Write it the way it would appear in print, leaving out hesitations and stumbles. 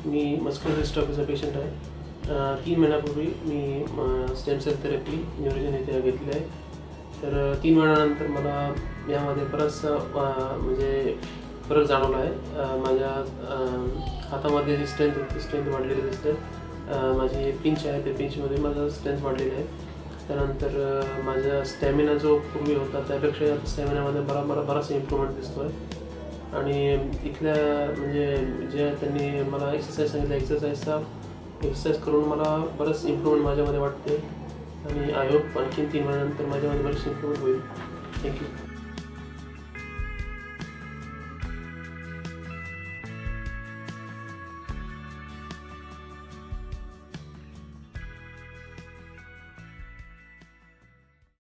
मी muscular डिस्ट्रॉफीचा patient आहे. 3 महिन्यापूर्वी मी स्टेम सेल थेरपी न्यूरोजन येथे घेतली आहे. तर 3 महिन्यानंतर मला यामध्ये बराचसा म्हणजे फरक जाणवला आहे. माझ्या हातामध्ये जी स्ट्रेंथ होती स्ट्रेंथ वाढलेली दिसते. माझी पिंच आहे ते पिंचमध्ये माझा स्ट्रेंथ वाढलेली आहे. त्यानंतर माझा स्टॅमिना जो पूर्वी होता त्यापेक्षा स्टॅमिनामध्ये बराचसा इम्प्रूव्हमेंट दिसतो आहे. आणि इथल्या म्हणजे जे त्यांनी मला एक्सरसाइज सांगितलं एक्सरसाइज करून मला बरंच इम्प्रूव्हमेंट माझ्यामध्ये वाटते आणि आय होप आणखीन 3 महिन्यानंतर माझ्यामध्ये बरीच इम्प्रूव्हमेंट होईल. थँक्यू.